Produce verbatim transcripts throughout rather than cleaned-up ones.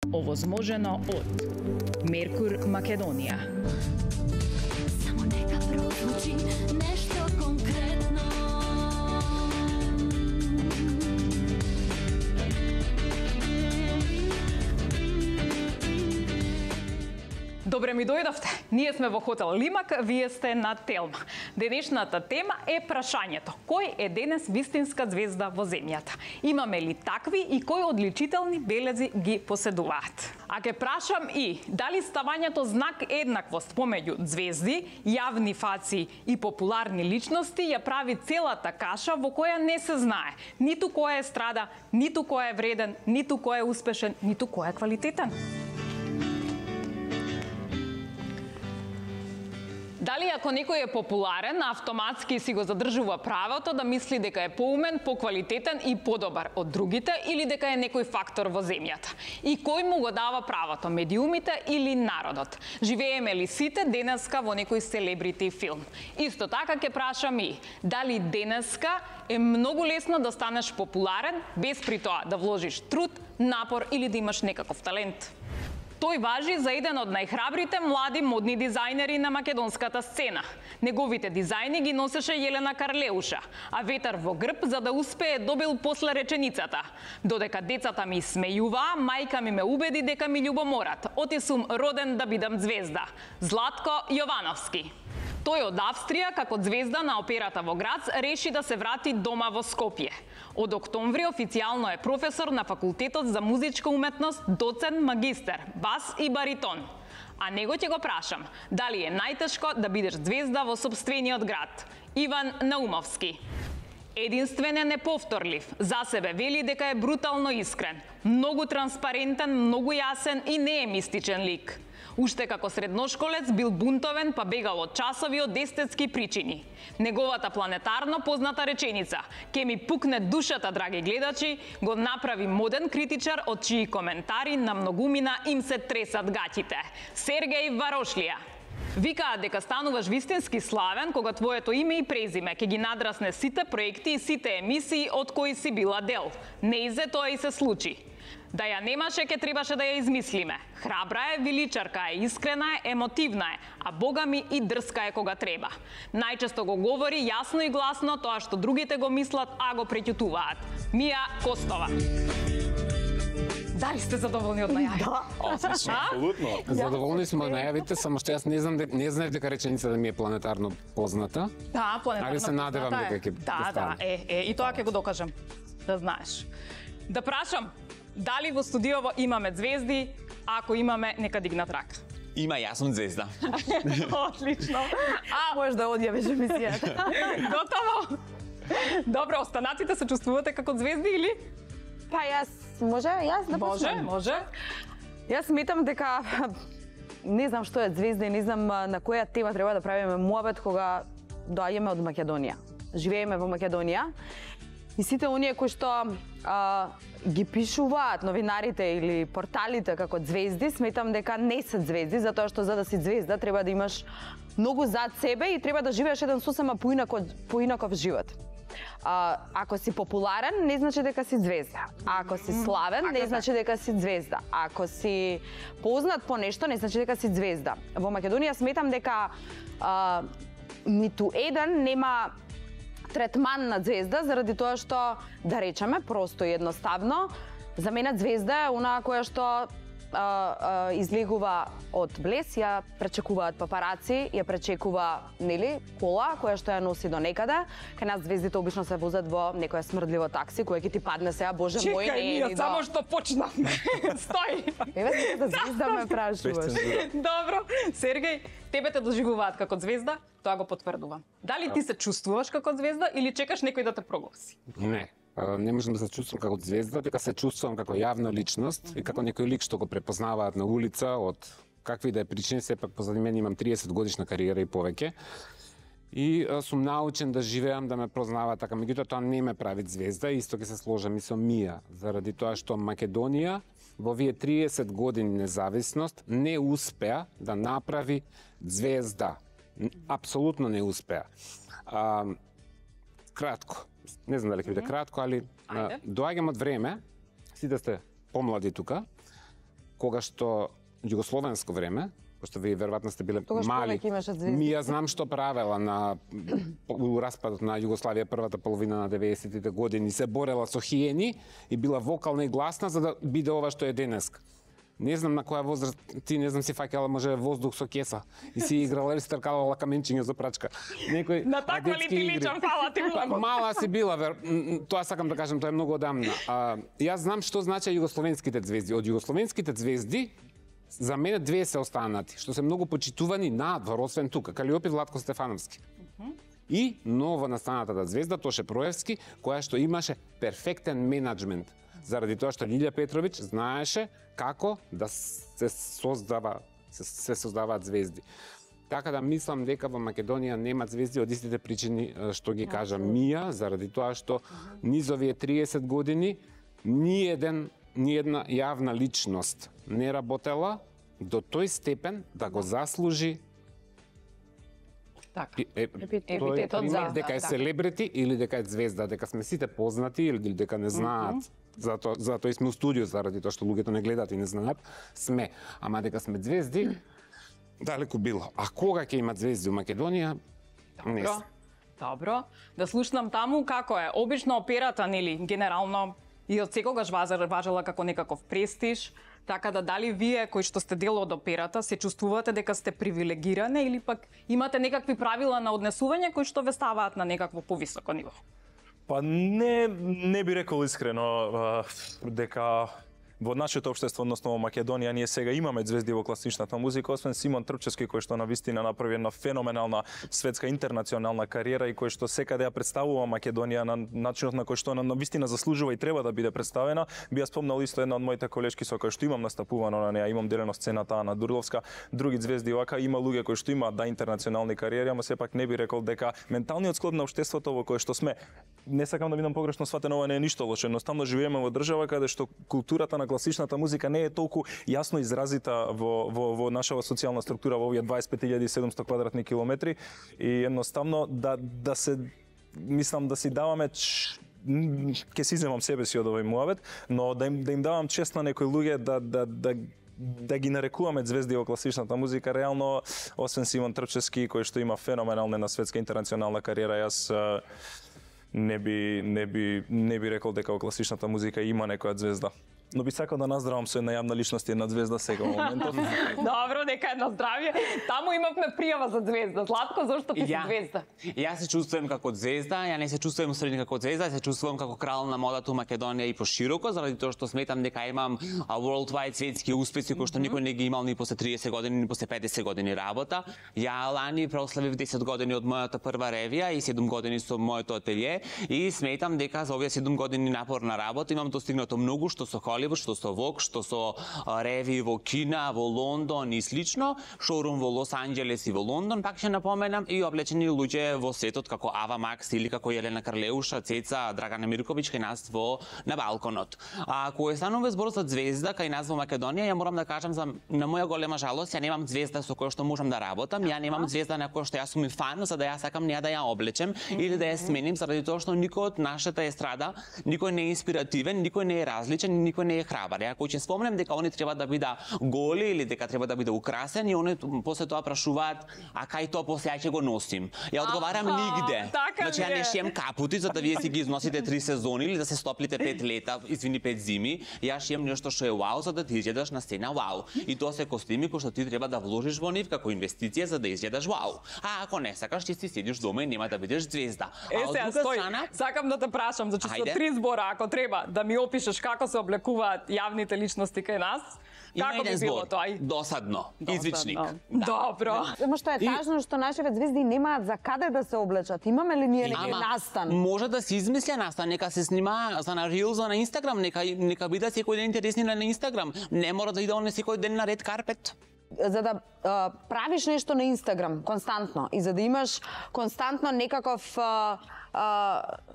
Овозможено од Меркур Македонија. Само нека прозвучи нешто конкретно. Добре ми дојдовте. Ние сме во хотел Лимак, вие сте на Телма. Денешната тема е прашањето. Кој е денес вистинска звезда во земјата? Имаме ли такви и кои одличителни белези ги поседуваат? А ке прашам и, дали ставањето знак еднаквост помеѓу звезди, јавни фаци и популарни личности ја прави целата каша во која не се знае ниту кој е страда, ниту кој е вреден, ниту кој е успешен, ниту кој е квалитетен? Дали ако некој е популарен, автоматски си го задржува правото да мисли дека е поумен, поквалитетен и подобар од другите или дека е некој фактор во земјата? И кој му го дава правото, медиумите или народот? Живееме ли сите денеска во некој селебрити филм? Исто така ќе прашам и, дали денеска е многу лесно да станеш популарен, без при тоа да вложиш труд, напор или да имаш некаков талент? Тој важи за еден од најхрабрите млади модни дизајнери на македонската сцена. Неговите дизајни ги носеше Јелена Карлеуша, а ветар во грб за да успее добил после реченицата: додека децата ми смејуваа, мајка ми ме убеди дека ми љубоморат. Оти сум роден да бидам звезда. Златко Јовановски. Тој од Австрија, како звезда на операта во Грац, реши да се врати дома во Скопје. Од октомври официјално е професор на факултетот за музичка уметност, доцент, магистер, бас и баритон. А него ќе го прашам, дали е најтешко да бидеш звезда во сопствениот град? Иван Наумовски. Единствен е неповторлив, за себе вели дека е брутално искрен, многу транспарентен, многу јасен и не е мистичен лик. Уште како средношколец бил бунтовен па бегал од часови од естетски причини. Неговата планетарно позната реченица "Ке ми пукне душата, драги гледачи", го направи моден критичар од чии коментари на многумина им се тресат гаќите. Сергеј Варошлија. Викаат дека стануваш вистински славен кога твоето име и презиме ќе ги надрасне сите проекти и сите емисии од кои си била дел. Неизе тоа и се случи. Да ја немаше, ке требаше да ја измислиме. Храбра е, величарка е, искрена е, емотивна е, а бога ми и дрска е кога треба. Најчесто го говори јасно и гласно тоа што другите го мислат, а го преќутуваат. Мија Костова. Дали сте задоволни од најавите? Да, апсолутно. Задоволни сме од најавите, само што јас не знам, не знаев дека реченица да ми е планетарно позната. Да, планетарно. Али се надевам дека ќе Да, да, е, е, и тоа ќе го докажам. Да знаеш. Да прашам, дали во студиово имаме звезди, ако имаме, нека дигнат рака. Има, јас сум звезда. Одлично. А може да одјавиш емисијата. Готово. Добро, останатите се чувствувате како звезди или? Па јас, може, јас да Може, почнем? може. Јас сметам дека не знам што е звезда и не знам на која тема треба да правиме муабет кога доаѓаме од Македонија. Живееме во Македонија и сите оние кои што а, ги пишуваат новинарите или порталите како звезди, сметам дека не се звезди, затоа што за да си звезда треба да имаш многу зад себе и треба да живееш еден сосема поинаков, поинаков живот. А, ако си популарен, не значи дека си звезда. Ако си славен, не значи дека си звезда. Ако си познат по нешто, не значи дека си звезда. Во Македонија сметам дека а, ниту еден нема третман на звезда заради тоа што, да речеме, просто и едноставно, за мене звезда е онаа која што а, а, излегува од блес, ја пречекуваат папараци, ја пречекува, нели, кола која што ја носи до некаде. Кај нас звездите обично се возат во некоја смрдливо такси која ќе ти падне сега, боже Чекай, мој, не е ние ни само до... што почнавме. Стои. Еве да звезда ме прашуваш. Добро. Сергеј, тебе те доживуваат како звезда, тоа го потврдувам. Дали ти се чувствуваш како звезда или чекаш некој да те прогласи? Не. Не можам да се чувствувам како звезда, дека се чувствувам како јавна личност и како некој лик што го препознаваат на улица од какви да е причини, сепак позади мене имам триесет годишна кариера и повеќе. И а, сум научен да живеам, да ме познаваат така, меѓутоа тоа не ме прави звезда, исто ќе се сложам и со Мија, заради тоа што Македонија во овие триесет години независност не успеа да направи звезда. Апсолутно не успеа. А, кратко, не знам дали ќе биде кратко, али а, доаѓам од време, сите сте помлади тука, кога што југословенско време, пошто вие веројатно сте биле Тогаш мали. повеќе имаше звезди. Мија знам што правела на у распадот на Југославија првата половина на деветдесетите години, се борела со хиени и била вокална и гласна за да биде ова што е денеска. Не знам на која возраст, ти не знам си фаќала може воздух со кеса и си играла или стркалала каменчиња за прачка. Некој На таква ли ти личам, фала ти многу. Мала си била, вер... тоа сакам да кажам, тоа е многу одамна. А, јас знам што значи југословенските звезди. Од југословенските звезди за мене две се останати, што се многу почитувани надвор, освен тука, Калиопи Владко Стефановски. Uh -huh. И ново настанатата звезда Тоше Проевски, која што имаше перфектен менеджмент. Заради тоа што Лилја Петровиќ знаеше како да се создава се, се создаваат звезди. Така да мислам дека во Македонија нема звезди од истите причини што ги кажа Мија, заради тоа што низ овие триесет години ни еден ни една јавна личност не работела до тој степен да го заслужи Така. е, Епитетот тој за- дека е да. селебрити или дека е звезда, дека сме сите познати или дека не знаат. Mm -hmm. Затоа затоа и сме у студио, заради тоа што луѓето не гледаат и не знаат, сме. Ама дека сме звезди, далеку било. А кога ќе имат звезди у Македонија? Не Добро. знам. Добро. Да слушнам таму како е. Обично операта, нели, генерално и од секогаш важела како некаков престиж. Така да дали вие кои што сте дел од операта се чувствувате дека сте привилегирани или пак имате некакви правила на однесување кои што ве ставаат на некакво повисоко ниво? Па не, не би рекол искрено а, дека во нашето општество, односно во Македонија, ние сега имаме звезди во класичната музика, освен Симон Трпчевски, кој што навистина направи една феноменална светска интернационална кариера и кој што секаде ја представува Македонија на начинот на кој што она навистина заслужува и треба да биде представена. Би ја спомнал исто една од моите колешки со кој што имам настапувано на неа, имам делено сцената Ана Дурловска, други звезди вака, има луѓе кои што имаат да интернационални кариери, ама сепак не би рекол дека менталниот склад на општеството во кое што сме, не сакам да бидам погрешно сватен, ова не е ништо лошо, едноставно живееме во држава каде што културата на класичната музика не е толку јасно изразита во, во, во нашава социјална структура во овие дваесет и пет илјади и седумсто квадратни километри и едноставно да, да се, мислам да си даваме ч... ке си земам себе си од овој муавет, но да им, да им давам чест на некои луѓе да, да, да да ги нарекуваме звезди во класичната музика, реално, освен Симон Трпчевски, кој што има феноменална на светска интернационална кариера, јас не би, не би, не би рекол дека во класичната музика има некоја звезда. Но би сакал да наздравам со една јавна личност и една звезда сега во моментот. Добро, дека едно здравје. Таму имавме пријава за звезда. Златко, зошто ти си Ја- звезда? Јас се чувствувам како звезда, ја не се чувствувам усредни како звезда, се чувствувам како крал на модата у Македонија и пошироко, заради тоа што сметам дека имам а, worldwide светски успеси кои што никој не ги имал ни после триесет години, ни после педесет години работа. Ја лани прославив десет години од мојата прва ревија и седум години со моето ателје и сметам дека за овие седум години напорна работа имам достигнато многу, што со Холивуд, што со Вог, што со а, реви во Кина, во Лондон и слично, шоурум во Лос Анџелес и во Лондон, пак ќе напоменам, и облечени луѓе во светот како Ава Макс или како Јелена Карлеуша, Цеца, Драгана Мирковиќ кај нас во на балконот. А кога станува збор за звезда кај нас во Македонија, ја морам да кажам за на моја голема жалост, ја немам звезда со која што можам да работам, ја немам звезда на која што јас сум и фан, за да ја сакам неа да ја облечем или да ја сменим, заради тоа што никој од нашата естрада, никој не е инспиративен, никој не е различен, никој не е храбар. Ако ќе спомнем дека они треба да биде голи или дека треба да биде украсен и они после тоа прашуваат а кај тоа после ја ќе го носим. Ја одговарам Аха, нигде. така Значи ја ми е. не шијам капути за да вие си ги износите три сезони или да се стоплите пет лета, извини пет зими. Ја шијам нешто што е вау за да ти изгледаш на сцена вау. И тоа се костими кои што ти треба да вложиш во нив како инвестиција за да изгледаш вау. А ако не сакаш, ќе си седиш дома и нема да бидеш звезда. Е, А од сега, друга стој, страна, сакам да те прашам, значи со Ајде. три збора, ако треба, да ми опишеш како се облекуваат јавните личности кај нас, има како би еден било збор. тоа? Ај, Досадно. Извичник. досадно. Добро. Ама што е тажно што нашите звезди немаат за каде да се облечат. Имаме ли ние некој Ама, настан? може да се измисля настан, нека се снима за на Reels на Инстаграм, нека нека биде секој ден интересни на Инстаграм. Не мора да иде он секој ден на ред карпет. За да а, правиш нешто на Инстаграм константно и за да имаш константно некаков а, а,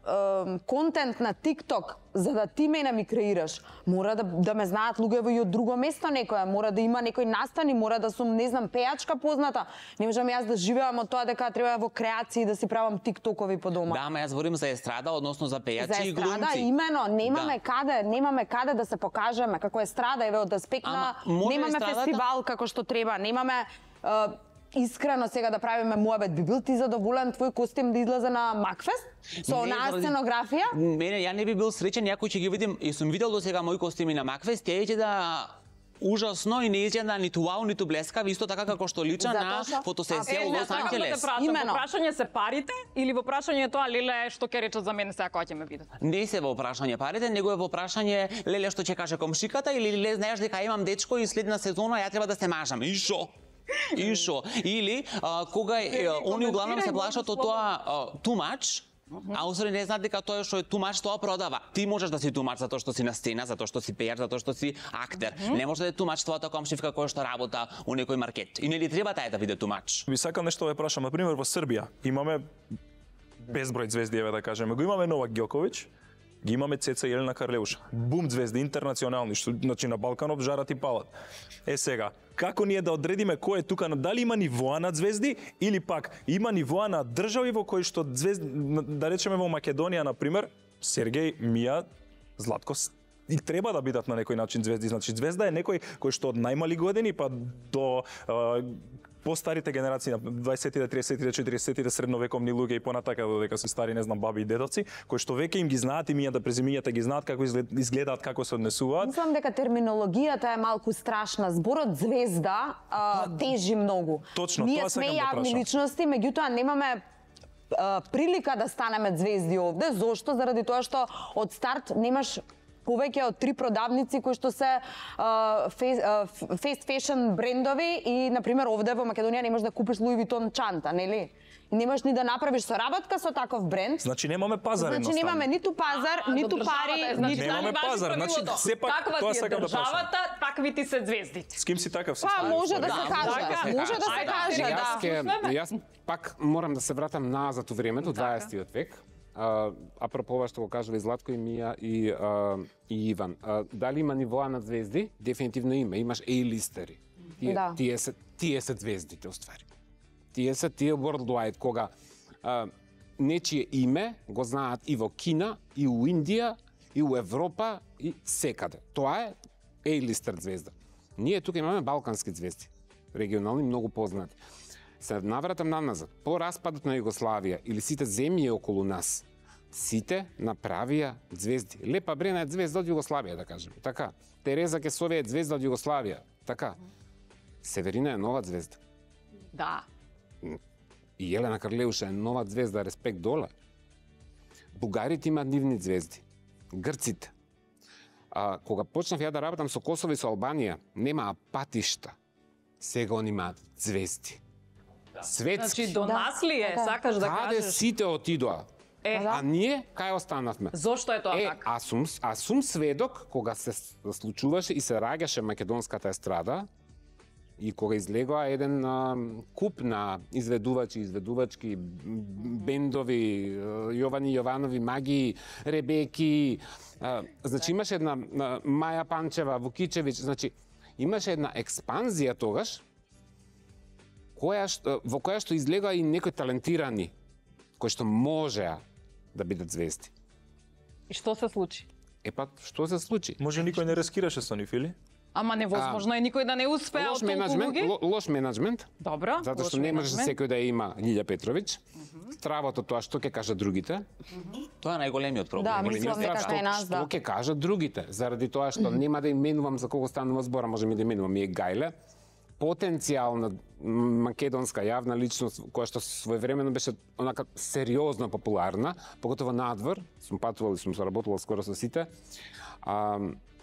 е, контент на TikTok, за да ти мене ми креираш, мора да, да ме знаат луѓево и од друго место некоја, мора да има некој настани, мора да сум, не знам, пејачка позната. Не можам јас да живеам од тоа дека треба во креации да си правам TikToкови по дома. Да, ама јас говорим за естрада, односно за пејачи и глумци. За естрада, имено, немаме да. каде, немаме каде да се покажеме како естрада, еве од аспектна, немаме естрадата... фестивал како што треба, немаме е, искрено сега да правиме муабет. Би бил ти задоволен твој костим да излезе на Макфест? Со онаа заради... сценографија? Мене, ја не би бил среќен, някој ќе ги видим, и сум видел до сега мои костими на Макфест, тие ќе да ужасно и не изгледа ниту вау, ниту блескави, исто така како што лича на фотосесија во Лос Анџелес. Во прашање се парите или во прашање тоа леле што ќе речат за мене сега кога ќе ме видат? Не се во прашање парите, него е во прашање леле што ќе каже комшиката или леле знаеш дека имам дечко и следна сезона ја треба да се мажам. И шо? И шо? Или а, кога е, они углавном се плашат од тоа too much, а усвари не знаат дека тоа што е too much тоа продава. Ти можеш да си too much затоа што си на сцена, затоа што си пејач, затоа што си актер. Mm -hmm. Не може да е too much твојата комшивка која што работа у некој маркет. И нели треба тај да биде too much? Ви сакам нешто да ве прашам, на пример во Србија имаме безброј звезди, еве да кажеме. Го имаме Новак Ѓоковиќ, ги имаме Цеца и Елена Карлеуша. Бум звезди интернационални, што значи на Балканов жарат и палат. Е сега, како ние да одредиме кој е тука, дали има нивоа на звезди или пак има нивоа на држави во кои што звезди, да речеме во Македонија на пример, Сергеј, Мија, Златко и треба да бидат на некој начин звезди. Значи звезда е некој кој што од најмали години па до постарите генерации на дваесеттите, тридесеттите, четиридесеттите средновековни луѓе и понатака додека се стари, не знам, баби и дедоци, кои што веќе им ги знаат имињата, презимињата ги знаат како изгледаат, како се однесуваат. Мислам дека терминологијата е малку страшна. Зборот звезда а, тежи многу. Точно, ние тоа сме сакам да јавни прашам. личности, меѓутоа немаме а, прилика да станеме звезди овде. Зошто? Заради тоа што од старт немаш повеќе од три продавници кои што се фест фешн брендови и на пример овде во Македонија не можеш да купиш Луи Витон чанта, нели? И не можеш ни да направиш соработка со таков бренд. Значи немаме пазар едноставно. Значи немаме ниту пазар, а, ниту пари, значи, ниту немаме пазар. Значи сепак тоа сакам да прашам. државата, такви ти се звездите. С ким си такав се Па стави? може да Да, се каже, може да се може да се каже, Јас да. ке, јас пак морам да се вратам назад у времето, дваесеттиот век. А, апропо ова што го кажува и Златко и Мија и, а, и Иван. А, дали има нивоа на звезди? Дефинитивно има. Имаш еј-листери. Тие, Да. тие, се, тие се звездите, уствари. Тие се тие worldwide, кога а, нечие име го знаат и во Кина, и у Индија, и у Европа, и секаде. Тоа е еј-листер звезда. Ние тука имаме балкански звезди, регионални, многу познати. Се навратам наназад. По распадот на Југославија или сите земји околу нас, сите направија звезди. Лепа Брена е звезда од Југославија, да кажеме. Така. Тереза Кесовија е звезда од Југославија. Така. Северина е нова звезда. Да. И Елена Карлеуша е нова звезда, респект доле. Бугарите имаат нивни звезди. Грците. А, кога почнав ја да работам со Косово и со Албанија, немаа патишта. Сега они имаат звезди. Светски. Значи до нас ли е, Да. сакаш да Каде кажеш? сите отидоа? Е, А ние кај останавме? зошто е тоа Е, така? а сум, а сум сведок кога се случуваше и се раѓаше македонската естрада и кога излегоа еден а, куп на изведувачи, изведувачки, бендови, Јовани Јованови, Маги, Ребеки, а, значи имаше една а, Маја Панчева, Вукичевиќ, значи имаше една експанзија тогаш, која што, во која што излегоа и некои талентирани, кои што можеа да бидат звезди. И што се случи? Е па, што се случи? Може никој не рискираше со нив или? Ама невозможно е никој да не успее од Лош толку менеджмент, луѓе. ло- лош менеджмент, Добро. затоа што лош не може менеджмент. секој да ја има Љилја Петровиќ. Стравото тоа што ќе кажат другите. Тоа е најголемиот проблем. Да, Големиот мислам дека страв. кај нас, да. Што ќе кажат другите? Заради тоа што нема да именувам за кого станува збора, можем и да именувам и Гајле. Потенцијална македонска јавна личност која што своевремено беше онака сериозно популарна, поготово надвор, сум патувал и сум соработувал скоро со сите. А,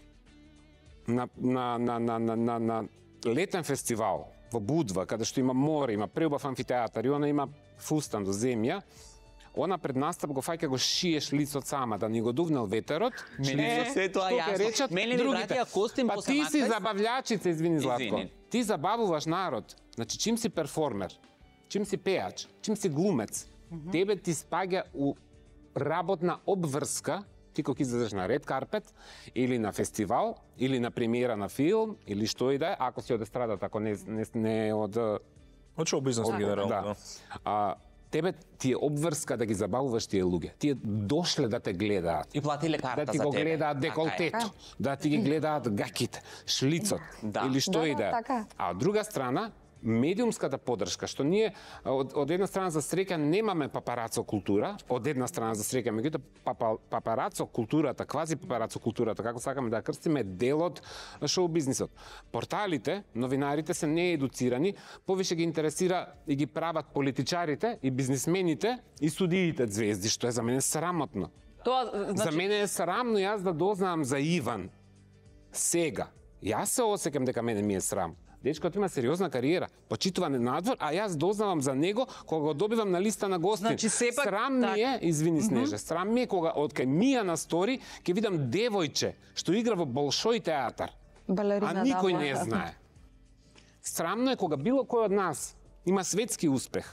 на, на, на, на, на, на, на летен фестивал во Будва, каде што има море, има преубав амфитеатар и она има фустан до земја, она пред настап го фаќа го шиеш лицот сама, да ни го дувнал ветерот. Мене Е, се тоа што ќе јасно. речат Мене ми другите. вратија костим Па после ти си Макфест. забавлячица, извини Златко. Извини. Ти забавуваш народ. Значи, чим си перформер, чим си пејач, чим си глумец, тебе ти спаѓа у работна обврска, ти кога излезеш на ред карпет, или на фестивал, или на премиера на филм, или што и да е, ако си од естрадата, ако не, не, не е од... Од шоу бизнес генерално, да. да. А, тебе ти е обврска да ги забавуваш тие луѓе. Тие дошле да те гледаат. И платиле карта Да ти за го тебе. гледаат деколтето, да ти ги гледаат гаките, шлицот, Да. или што Да, и да, да е. така е. А од друга страна, медиумската поддршка, што ние од, од една страна за среќа немаме папарацо култура, од една страна за среќа, меѓутоа папа, папарацо културата, квази папарацо културата, како сакаме да ја крстиме, дел од шоу бизнисот. Порталите, новинарите се неедуцирани, повише ги интересира и ги прават политичарите и бизнисмените и судиите звезди, што е за мене срамотно. Тоа, За значи, мене е срамно јас да дознам за Иван сега. Јас се осеќам дека мене ми е срам. Дечкото има сериозна кариера, почитуване надвор, а јас дознавам за него кога го добивам на листа на гости. Значи, сепак, срам ми е, извини Снежа, срам ми е кога од кај Мија на стори ќе видам девојче што игра во Болшој театар, Балерина, а никој да, не да. ја знае. Срамно е кога било кој од нас има светски успех.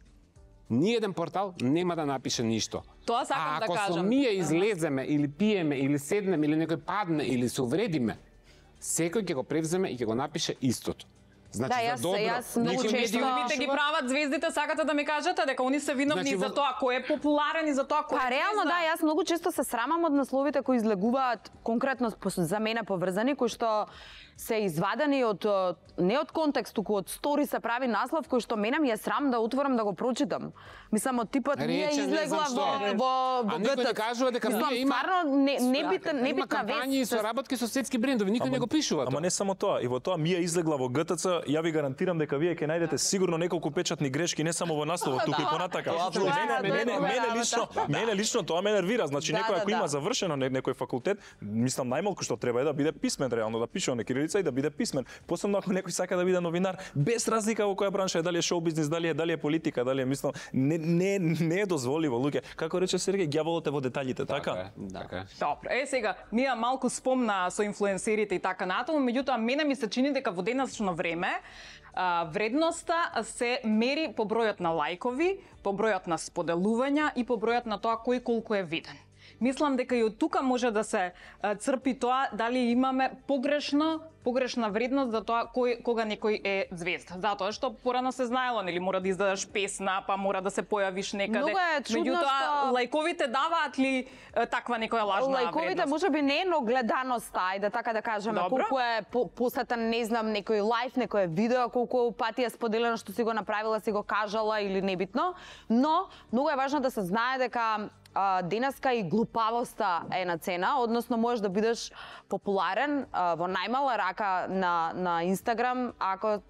Ниеден портал нема да напише ништо. Тоа сакам а да ако со кажам. ние излеземе или пиеме или седнеме или некој падне или се увредиме, секој ќе го превземе и ќе го напише истото. Значи Да, јас- за добро. јас многу никој не често- ќе го медиумите ги пишува. прават звездите, сакате да ми кажете дека они се виновни Значи, за во- тоа кој е популарен и за тоа кој Па е реално звезда. да, јас многу често се срамам од насловите кои излегуваат конкретно по- за мене поврзани, кои што се извадени од о, не од контекст, туку од стори се прави наслов кој што мене ми е срам да отворам да го прочитам. Мислам од типот ние Рече, не излегла знам во што. во во А никој не ГТ. кажува дека Мислам, ние има- стварно не небитна Има небитна кампањи и вест. соработки со светски брендови, никој не го пишува Ама тоа. не само тоа, и во тоа Мија излегла во ГТЦ, ја ви гарантирам дека вие ќе најдете сигурно неколку печатни грешки не само во насловот, туку и понатака. Тоа Значи, е, мене, тоа е мене, друга мене работа. лично, мене лично тоа ме нервира. Значи Да, некој да, ако има да. завршено не- некој факултет, мислам најмалку што треба е да биде писмен реално, да пише на кирилица и да биде писмен. Посебно ако некој сака да биде новинар, без разлика во која бранша е, дали е шоу бизнис, дали е дали е политика, дали е мислам, не не не е дозволиво, луѓе. Како рече Сергеј, ѓаволот е во деталите, така? Така е, така е. Добро, е сега, Мија малку спомна со инфлуенсерите и така натаму, меѓутоа мене ми се чини дека во денешно време а, вредноста се мери по бројот на лајкови, по бројот на споделувања и по бројот на тоа кој колку е виден. Мислам дека и од тука може да се а, црпи тоа дали имаме погрешно погрешна вредност за тоа кој кога некој е звезда. Затоа што порано се знаело, нели мора да издадеш песна, па мора да се појавиш некаде. Многу е чудно Меѓутоа, што- лајковите даваат ли е, таква некоја лажна Лајковите вредност? можеби не е, но гледаноста, ајде така да кажеме, Добро. колку е по- посетен, не знам, некој лайф, некој видео, колку пати е споделено што си го направила, си го кажала или небитно, но многу е важно да се знае дека а, денеска и глупавоста е на цена, односно можеш да бидеш популарен а, во најмала рака на на Инстаграм ако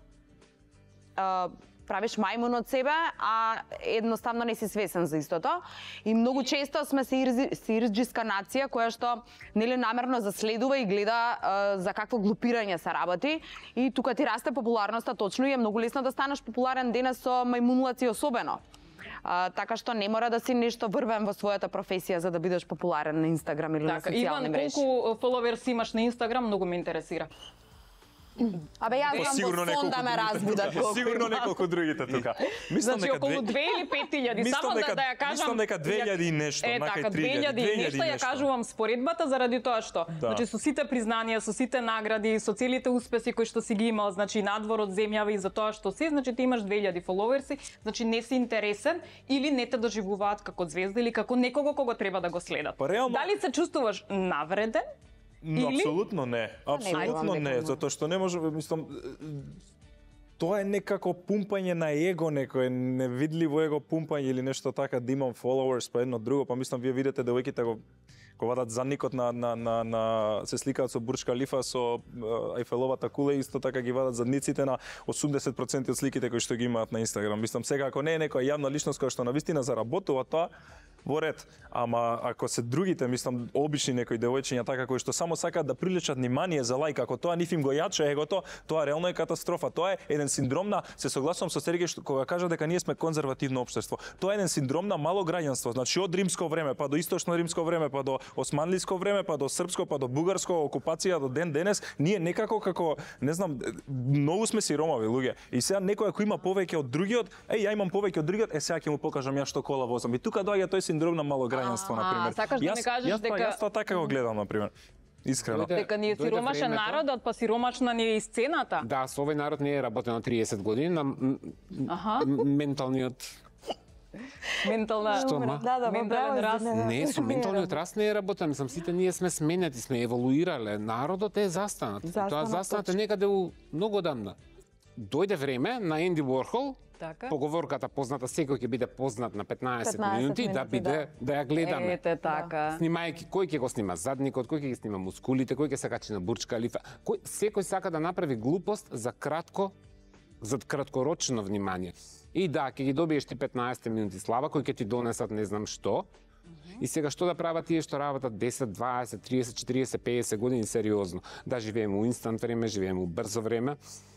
а, правиш мајмун од себе, а едноставно не си свесен за истото. И многу често сме се ирзи- се ирџиска нација која што нели намерно заследува и гледа а, за какво глупирање се работи и тука ти расте популарноста точно и е многу лесно да станеш популарен денес со мајмунлаци особено. А, така што не мора да си нешто врвен во својата професија за да бидеш популарен на Инстаграм или Така, на социјални Иван, мрежи. колку фоловерс имаш на Инстаграм, многу ме интересира. Абе јас Па, знам сигурно во сон неколку да ме другите разбудат тука. колку Сигурно имам. неколку другите тука. Мислам Значи дека околу две- две или пет илјади, Мислам само дека- да, да ја кажам. мислам дека две илјади и нешто, Е, накај така, три две илјади, илјади две и илјади нешто, и ја нешто. кажувам споредбата заради тоа што, Да. значи со сите признанија, со сите награди, со целите успеси кои што си ги имал, значи надвор од земјава и за тоа што си, значи ти имаш две илјади фоловерси, значи не си интересен или не те доживуваат како звезда или како некого кого треба да го следат. Па, реално- Дали се чувствуваш навреден? Но, Или? апсолутно не. Апсолутно верувам не, дека затоа што не може, мислам, тоа е некако пумпање на его, некој невидливо его пумпање или нешто така, да имам followers па едно друго, па мислам вие видите девојките го го вадат задникот на на на на се сликаат со Бурдж Калифа со е, Айфеловата кула и исто така ги вадат задниците на осумдесет проценти од сликите кои што ги имаат на Инстаграм. Мислам сега ако не е некоја јавна личност која што навистина заработува тоа, во ред. Ама ако се другите, мислам, обични некои девојчиња така кои што само сакаат да привлечат внимание за лајк, ако тоа ниф им го јаче егото, тоа реално е катастрофа. Тоа е еден синдром на, се согласувам со Сергеј што кога кажа дека ние сме конзервативно општество. Тоа е еден синдром на мало граѓанство, значи од римско време па до источно римско време, па до османлиско време, па до српско, па до бугарско окупација до ден денес, ние некако како, не знам, многу сме сиромави луѓе. И сега некој ако има повеќе од другиот, еј ја имам повеќе од другиот, е сега ќе му покажам ја што кола возам. И тука доаѓа тој синдром на малограѓанство, Аха, на пример. сакаш да ми кажеш јас, дека- Јас тоа така го гледам, на пример. Искрено. Дојде- Дека ни е дојде сиромашен времето. народот, па сиромашна ни е и сцената. Да, со овој народ не е работено триесет години на м- Аха. м- менталниот Ментална... Што, ма? Да, да, Ментален браво, раст. извинете. Не, со менталниот раст не е работен. Мислам, сите ние сме сменети, сме еволуирале. Народот е застанат. Застанат, Тоа застанат е точно. некаде у многу одамна. Дојде време на Енди Уорхол, Така. поговорката позната, секој ќе биде познат на петнаесет петнаесет минути, да минути, биде да ја гледаме. Ете така. Снимајќи, кој ќе го снима задникот, кој ќе ги снима мускулите, кој ќе се качи на Бурдж Калифа. Кој секој сака да направи глупост за кратко, за краткорочно внимание. И да, ќе ги добиеш ти петнаесет минути слава, кој ќе ти донесат не знам што. И сега што да прават тие што работат десет, дваесет, триесет, четириесет, пеесет години сериозно? Да живееме у инстант време, живееме у брзо време.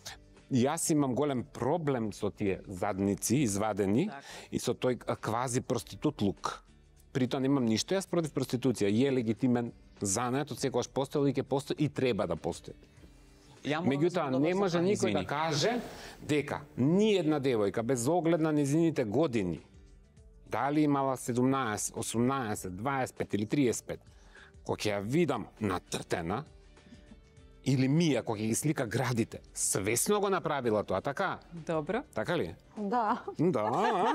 Јас имам голем проблем со тие задници извадени и со тој а, квази проститутлук. При тоа немам ништо јас против проституција. Е легитимен занет, од секогаш постоел и ќе постои и треба да постои. Ја морам да Меѓутоа, сум не добар може со тоа, никој да извини. каже дека ни една девојка, без оглед на незините години, дали имала седумнаесет, осумнаесет, дваесет пет или триесет пет, кога ќе ја видам натртена, или мија, кога ќе ги слика градите, свесно го направила тоа, така? Добро. Така ли? Да. Да.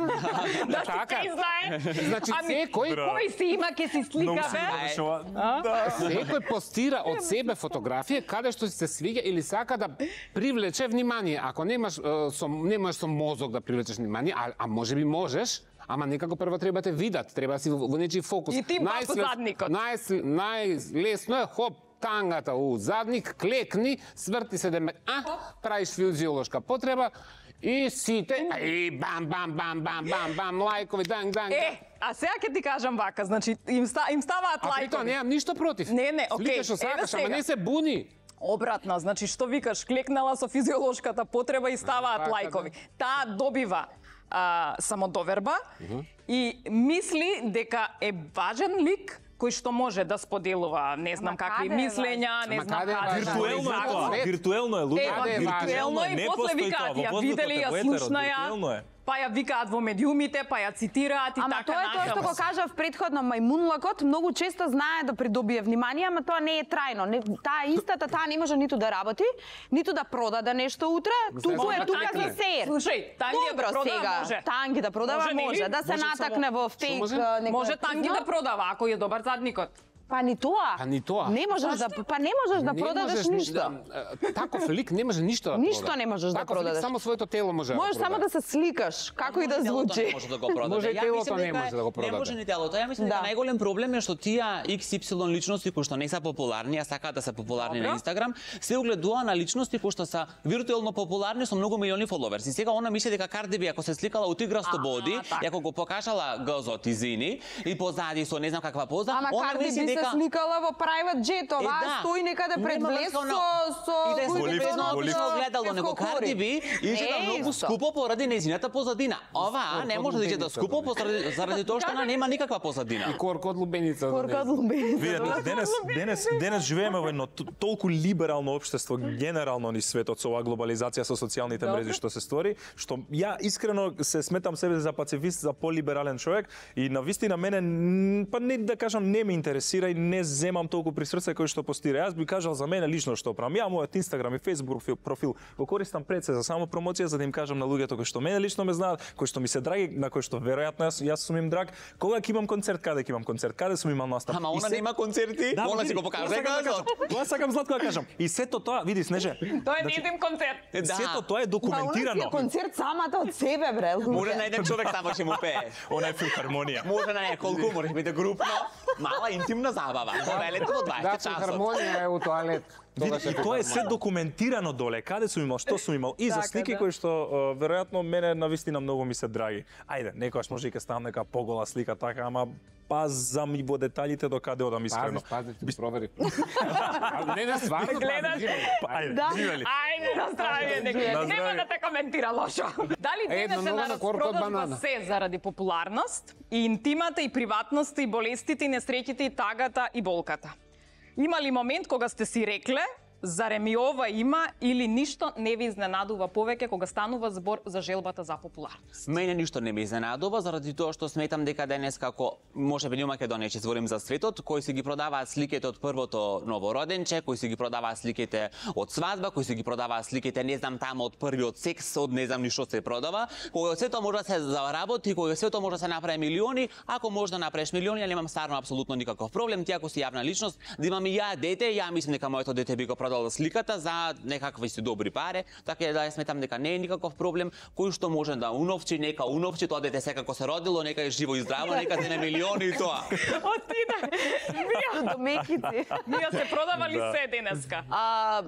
Да, така. Кај знае. Значи, Ами, секој, кој си има ке си Многу слика, се бе? добиш ова. секој постира од себе фотографија каде што си се свиѓа или сака да привлече внимание. Ако немаш е, со немаш со мозок да привлечеш внимание, а, а можеби можеш, ама некако прво треба те видат, треба да си во, во нечи фокус. И ти бако задникот. Најс- Најлесно е хоп тангата у задник, клекни, сврти се демек, а, правиш физиолошка потреба и сите, и бам, бам, бам, бам, бам, бам, лајкови, данг, данг. Е, а сега ќе ти кажам вака, значи им, ста, им ставаат А при тоа лајкови. немам ништо против. Не, не, окей, Сликаш што еве сакаш, ама сега. не се буни. Обратно, значи што викаш, клекнала со физиолошката потреба и ставаат Така, лајкови. Таа добива а, самодоверба и мисли дека е важен лик кој што може да споделува, не знам Ама какви каде е мислења, не Ама знам каде е каде. важен? Виртуелно е тоа, Свет. виртуелно е луѓе. Ева, Каде е важен? виртуелно и Не после постои викаат, тоа, во ја воздухот видели, е ја во етерот, слушна виртуелно ја, е. па ја викаат во медиумите, па ја цитираат и Ама така тоа е тоа што го натаму. кажав предходно, мајмунлакот многу често знае да придобие внимание, ама тоа не е трајно. Не, таа истата, таа не може ниту да работи, ниту да продаде нешто утре, туку е да тука такне. за сеер. Слушај, танги да Добро продава сега, може. танги да продава Може, може, нели? да се Може натакне во фейк може? а, некоја Може танги пизна. да продава, ако е добар задникот. Па ни тоа. Па ни тоа. Не можеш да па не можеш да Не продадеш можеш ни- ништо. да, е, Таков лик не може ништо да Ништо продаде. не можеш да Таков лик продадеш. само своето тело може Можеш да само продаде. да се сликаш, како и да Телото звучи. Не може да го продаде. Може и Ја телото мислам не дека може да го продаде. Не може ни телото. Ја мислам Да. дека најголем проблем е што тие икс ипсилон личности кои што не се популарни, а сакаат да се популарни Добро. на Инстаграм, се огледува на личности кои што се виртуелно популарни со многу милиони фоловерси. Сега она мисли дека Карди Би ако се сликала у тиграсто боди, така. и ако го покажала гзот изини и позади со не знам каква поза, Ама она Карди мисли би се дека сликала во private jet, Е, ова да. стои некаде пред Нема влез врска, со со И да се Во лифт, безно во лифт. обично огледало, него Евко Карди кори. Би иде Не да е многу исто. скупо поради незината позадина. Ова не може да иде да лубеница, скупо бе. заради, заради тоа што она нема никаква позадина. И корка од лубеница. Корка од лубеница. Видете, денес, денес, денес живееме во едно т- толку либерално општество генерално ни светот со оваа глобализација со социјалните мрежи што се створи, што ја искрено се сметам себе за пацифист, за полиберален човек и на вистина мене н- па не да кажам не ме интересира и не земам толку при срце кој што постира. Јас би кажал за мене лично што правам. Ја мојот Инстаграм и Фејсбук профил, профил го користам пред се за само промоција за да им кажам на луѓето кои што мене лично ме знаат, кои што ми се драги, на кои што веројатно јас јас сум им драг, кога ќе имам концерт, каде ќе имам концерт, каде сум имал настап. Ама И она се- нема концерти, Да, она види, си го покажа. тоа сакам да кажам. Тоа сакам Златко да кажам. И сето тоа, види Снеже, Тоа е незин концерт. Да. сето тоа е Па документирано. она си е концерт самата од себе, бре. Може на еден човек само ќе му пее. Она е филхармонија. Може на неколку, може биде групно, мала интимна забава. Повелете во Да, дваесет часот. хармонија е у тоалет. Тогаш Види, и тоа е се документирано доле, каде сум имал, што сум имал и за Така, слики да. кои што е, веројатно мене навистина многу ми се драги. Ајде, некогаш може и ке ставам нека погола слика така, ама пазам и во деталите до каде одам искрено. Пази, пази, ти провери. Не, не, стварно. Гледаш? Па, Ајде, Да. живели. Ајде на здравје, нека. На Нема здравје. да те коментира лошо. Дали Е, денес една се нова на на корка од распродажба банана. се заради популарност и интимата и приватноста и болестите и несреќите и тагата и болката? Има ли момент кога сте си рекле зарем и ова има или ништо не ви изненадува повеќе кога станува збор за желбата за популарност? Мене ништо не ме изненадува заради тоа што сметам дека денес како може би не Македонија, ќе зборим за светот, кои си ги продаваат сликите од првото новороденче, кои си ги продаваат сликите од свадба, кои си ги продаваат сликите не знам таму од првиот секс, од не знам ни што се продава, кога се тоа може да се заработи, кога се тоа може да се направи милиони, ако може да направиш милиони, ја немам стварно апсолутно никаков проблем, ти ако си јавна личност, да имам и ја дете, ја мислам дека моето дете би го продало сликата за некакви си добри пари, така да ја сметам дека не е никаков проблем, кој што може да уновчи, нека уновчи, тоа дете секако се родило, нека е живо и здраво, нека земе милиони и тоа. Отиде. До мекици. Ние се продавали се денеска. А,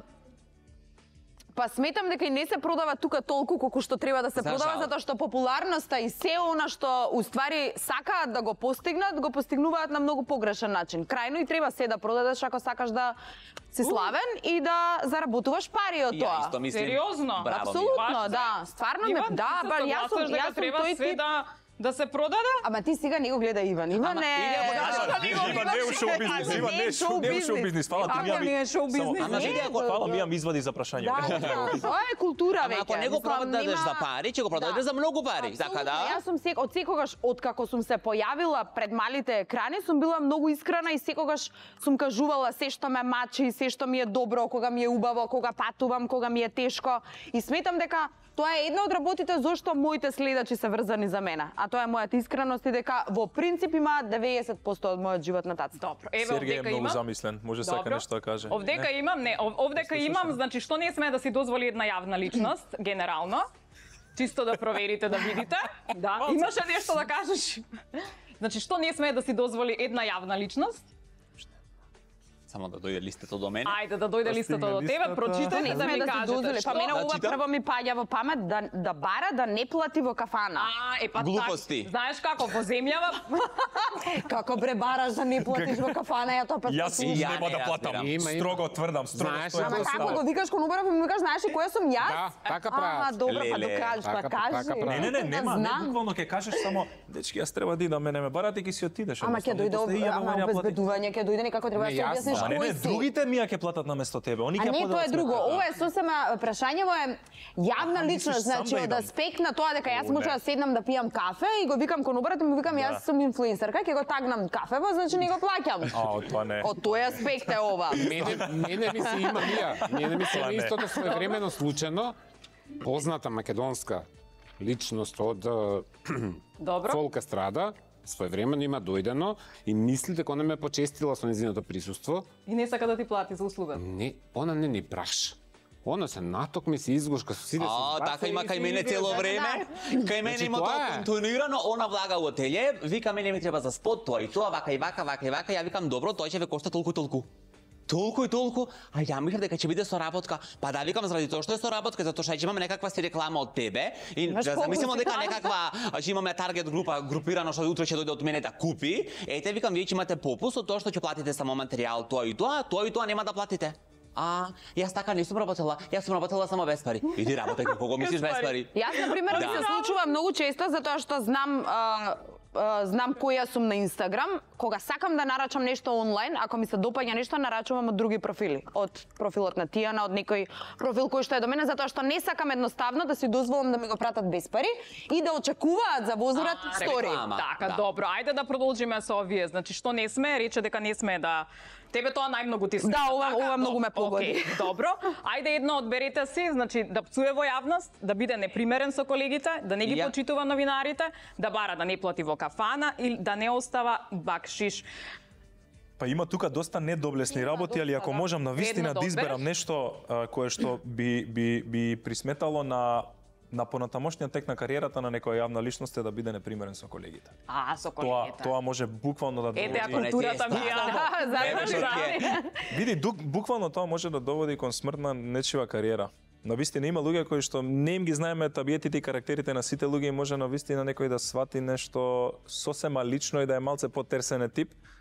Па сметам дека и не се продава тука толку колку што треба да се За продава, жал. затоа што популарноста и се она што уствари сакаат да го постигнат, го постигнуваат на многу погрешен начин. Крајно и треба се да продадеш ако сакаш да си славен и да заработуваш пари од Ја тоа. исто мислим. Сериозно? Браво, Апсолутно, Баш, да. Стварно ме, Иван, да, ти се ба јас сум, согласуваш дека јас сум треба тој све тип. да да се продаде? Ама ти сега не го гледа Иван. Иван Ама, е... иде ако кажа, Зашто не го Иван не е у шоу бизнис, гледаш? Иван не е шоу, не е у шоу бизнис. Фала ти, Како мија не е шоу ми. бизнис? Ама Не, види ако да, фала да. ми имам извади за прашање. Да, да, тоа е култура Ама веќе. ако не го Мислам, продадеш нема- за пари, ќе го продадеш Да. за многу пари, така Апсолутно, да? Јас сум сек, од секогаш, од како сум се појавила пред малите екрани, сум била многу искрена и секогаш сум кажувала се што ме мачи, се што ми е добро, кога ми е убаво, кога патувам, кога ми е тешко. И сметам дека тоа е една од работите зошто моите следачи се врзани за мене. А тоа е мојата искреност и дека во принцип има деветдесет проценти од мојот живот на тацата. Добро, еве Сергеј е овдека многу имам. замислен, може сака Добро. нешто да каже. Овдека Не? имам, не, ов- овдека Слушаш, имам, не? значи што не смее да си дозволи една јавна личност, генерално. Чисто да проверите, да видите. Да, имаше нешто да кажеш? Значи што не смее да си дозволи една јавна личност? Само да дојде листата до мене. Ајде да дојде Да листата стигне до тебе, листата. прочитај Не и да сме ми да си дозволи. кажете Па што. мене Да ова читам? прво ми паѓа во памет да, да бара да не плати во кафана. А, е па Глупости. так. Знаеш како во земјава Како бре бараш да не платиш во кафана, ја тоа пат Јас И ја нема не да платам. разбирам. Има, има. Строго тврдам, строго Знаеш, стојам Ама за како го става. викаш кон Убаров и ми викаш, знаеш ли која сум јас? Да, така Ага, прават. добро, па Леле, докажи, па така- кажи. така прават. Не, не, не, нема, не знам. буквално ќе кажеш само дечки, јас треба да идам, мене ме барат и ќе си отидеш. Ама ќе едноставно, дојде после ја ама ќе плати. обезбедување, ќе дојде некако треба да Не, се јасно. објасниш Ама не, не, кој си. другите ми ја ќе платат наместо тебе, они А ќе не, подадат тоа е друго. сметка. Ова е сосема прашањево е јавна Аха, мислиш личност, сам значи да од идам? аспект на тоа дека јас О, може не. да седнам да пијам кафе и го викам кон Убарот и му викам јас сум инфлуенсерка, ќе го тагнам кафево, значи не го плаќам. А, од тоа не. Од тој аспект е ова. Мене, мене ми се има Мија, мене ми се Тоа има не. истото своевремено случено, позната македонска личност од е, Добро. фолк естрада, своевремено има дојдено и мисли дека она ме почестила со нејзиното присуство. и не сака да ти плати за услугата. Не, она не ни праша. Она се натокми, се изгушка со сите. А, се така има збаца и кај се мене иде, цело да, време. Кај мене Значи, има тоа тоа е. континуирано, она влага во ателје, вика мене ми треба за спот тоа и тоа, вака и вака, вака и вака, ја викам добро, тој ќе ве кошта толку и толку. Толку и толку, а ја мислев дека ќе биде соработка. Па да, викам заради тоа што е соработка, затоа што ќе имаме некаква си реклама од тебе и Имаш да замислиме покус, дека да. некаква ќе имаме таргет група групирано што утре ќе дојде од мене да купи. Ете викам вие ќе имате попус од тоа што ќе платите само материјал, тоа и тоа, тоа и тоа нема да платите. А, јас така не сум работела, јас сум работела само без пари. Иди работај како го мислиш без пари. Јас, например, ми Да. се случува многу често, затоа што знам а, а, знам која сум на Инстаграм. Кога сакам да нарачам нешто онлайн, ако ми се допаѓа нешто, нарачувам од други профили. Од профилот на Тијана, од некој профил кој што е до мене, затоа што не сакам едноставно да си дозволам да ми го пратат без пари и да очекуваат за возврат А, стори. реклама. Така, да. добро. Ајде да продолжиме со овие. Значи што не сме, рече дека не сме да тебе тоа најмногу ти смета. Да, ова- така? ова многу ме Добро, погоди. окей, добро. Ајде едно одберете си, значи да пцуе во јавност, да биде непримерен со колегите, да не ги Ја. почитува новинарите, да бара да не плати во кафана или да не остава бакшиш. Па има тука доста недоблесни Има работи, али доста, ако да. можам на вистина Вредно да да изберам одбереш. нешто а, кое што би би би присметало на на понатамошниот тек на кариерата на некоја јавна личност е да биде непримерен со колегите. А, со Тоа колегите. тоа може буквално да Ете, доводи. ако културата ми ја. Да, Еве што затоа ти е. Види, дук, буквално тоа може да доводи кон смрт на нечива кариера. На вистина има луѓе кои што не им ги знаеме табиетите и карактерите на сите луѓе и може на вистина некој да свати нешто сосема лично и да е малце потерсен тип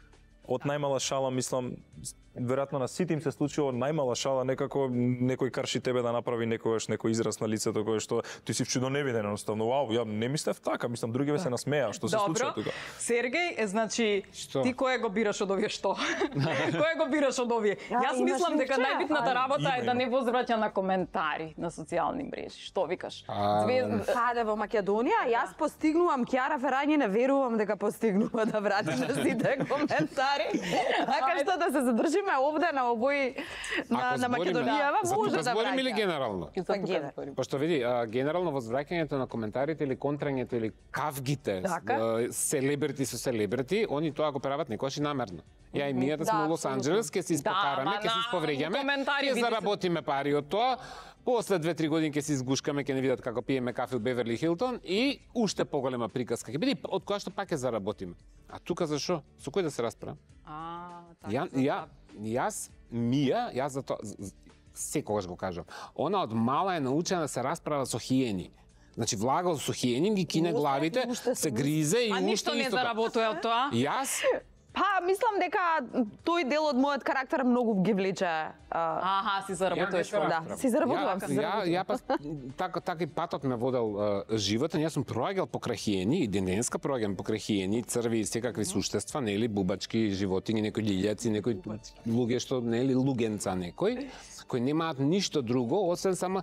од најмала шала, мислам, веројатно на сите им се случува најмала шала, некако некој карши тебе да направи некојаш некој израз на лицето кој што ти си чудоневиден едноставно. Вау, ја не мислев така, мислам другиве се насмеа, што се случува тука. Сергеј, е, значи Што? ти кое го бираш од овие што? Кое го бираш од овие? Јас имаш мислам дека личе? најбитната работа Има, е да има. не возвраќа на коментари на социјални мрежи. Што викаш? А, Звезда. Каде во Македонија, јас постигнувам, Кјара Ферањи не верувам дека постигнува да врати на сите коментари. Така што да се задржиме овде на овој на, Ако на збориме- Македонија, за може тука да збориме или враќа. генерално? И за тука Генер. зборим. Пошто види, а, генерално возвраќањето на коментарите или контрањето или кавгите, Така. а, селебрити со селебрити, они тоа го прават некогаш и намерно. Ја и ние да сме Да, во Лос апсолутно. Анџелес, ќе се испокараме, ама ќе се на исповреѓаме, коментари ќе видите- заработиме пари од тоа. После две-три години ќе се изгушкаме, ќе не видат како пиеме кафе у Беверли Хилтон и уште поголема приказка ќе биде од која што пак ќе заработиме. А тука зашо? Со кој да се расправам? А, така. Ја, ја, јас, Мија, јас за тоа, секогаш го кажам, она од мала е научена да се расправа со хиени. Значи, влагал со хиени, ги кине главите, уште се се- гризе и А уште ништо не истото. заработува од тоа? Јас, Па, мислам дека тој дел од мојот карактер многу ги влече. а, Аха, си Ја не заработуваш се тоа. Да, расправам. си заработувам, Ја, си ја, заработувам. ја па така така и патот ме водел а, животот. Јас сум проаѓал покрај хиени и денеска проаѓам покрај хиени, црви и секакви суштества, нели, бубачки, животиња, некои лилјаци, некои луѓе што нели лугенца некои, кои немаат ништо друго освен само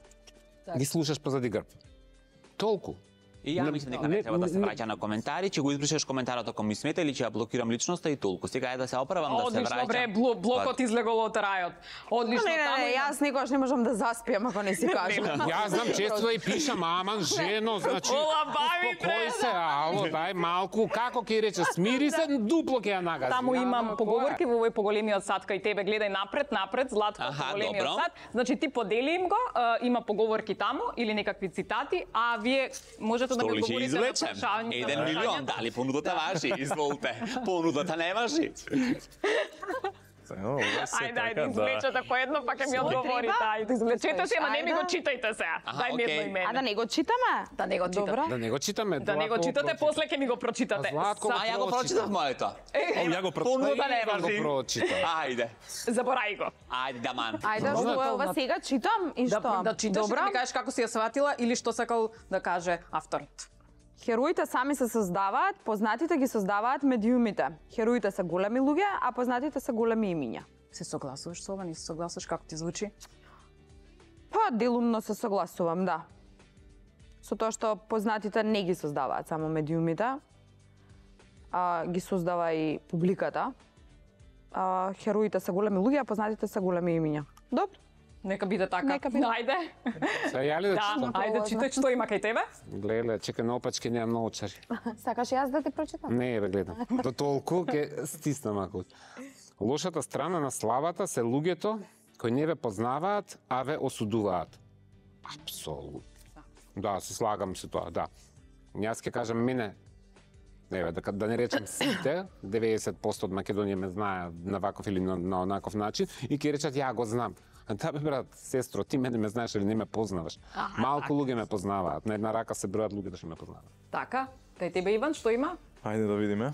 ги слушаш позади грб. Толку. И ја Не- мислам дека не- не треба да се не- враќа на коментари, ќе го избришеш коментарот ако ми смета или ќе ја блокирам личноста и толку. Сега е да се оправам да се Одлично, враќам. бре, бло- блокот излегол од рајот. Одлично, Не, не, таму не, има- јас никогаш не можам да заспиам ако не си кажам. Јас знам често да и пишам, аман, жено, значи, Олабави, успокој се, ало, дај малку, како ќе рече, смири се, дупло ќе ја нагази. Таму Ја, имам ама, поговорки која? во овој поголемиот сад кај тебе, гледај напред, напред, Златко, Аха, поголемиот добро. сад. Значи ти подели им го, а, има поговорки таму или некакви цитати, а вие можете да ми Што ли ќе одговорите на извлечем? прашањето. Еден милион, дали понудата важи? Изволте. Понудата не важи. О, ова е се Ајде, ајде, така, да. извлечете по едно, па ќе ми одговорите. Ајде, извлечете се, ама не ми го Ајде. читајте сега. Аха, Дај ми едно окей. име. А да не го читаме? Да не го читате. Добро. Да не го читаме. Да не го Златко, читате, прочита. после ќе ми го прочитате. А Златко, Са- А ја го прочитав моето. О, ја го прочитав. Понуда не Иван го важи. прочита. Ајде. Заборај го. Ајде, даман. Ајде, Можно што е ова полнат. сега читам и Да, што? да читаш и да ми кажеш како си ја сватила или што сакал да каже авторот. Хероите сами се создаваат, познатите ги создаваат медиумите. Хероите се големи луѓе, а познатите се големи имиња. Се согласуваш со ова, не се согласуваш како ти звучи? Па, делумно се согласувам, да. Со тоа што познатите не ги создаваат само медиумите, а ги создава и публиката. А, хероите се големи луѓе, а познатите се големи имиња. Добро. Нека биде така. Нека биде. Ајде. Сега ја ли да Да, читам? ајде читај што има кај тебе. Гледа, чекај на опачки, немам наочари. Сакаш јас да ти прочитам? Не, бе, гледам. До толку ќе стиснам ако. Лошата страна на славата се луѓето кои не ве познаваат, а ве осудуваат. Апсолутно. Да, се слагам со тоа, да. Јас ќе кажам мене, еве, да, да не речем сите, деветдесет проценти од Македонија ме знае на ваков или на, на онаков начин и ќе речат ја го знам. Да бе брат, сестро, ти мене ме знаеш или не ме познаваш. Аха, Малку така. луѓе ме познаваат, на една рака се бројат луѓето што ме познаваат. Така, кај тебе Иван што има? Ајде да видиме.